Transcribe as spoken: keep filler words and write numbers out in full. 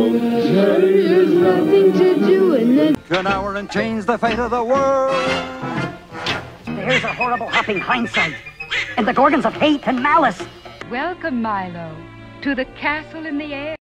There's nothing to do in it. An hour and change the fate of the world. There's a horrible hopping hindsight, and the gorgons of hate and malice. Welcome, Milo, to the castle in the air.